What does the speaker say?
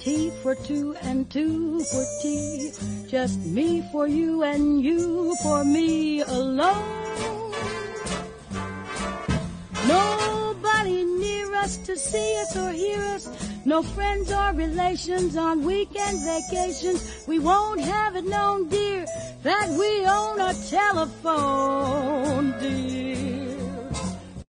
tea for two and two for tea. Just me for you and you for me alone. Nobody near us to see us or hear us. No friends or relations on weekend vacations. We won't have it known, dear, that we own a telephone, dear.